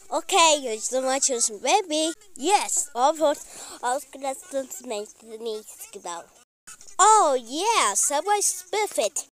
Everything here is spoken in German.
Okay, jetzt nochmal tschüss, Baby. Yes, ausgelastet nächste genau. Oh yeah, Subway Spiffit.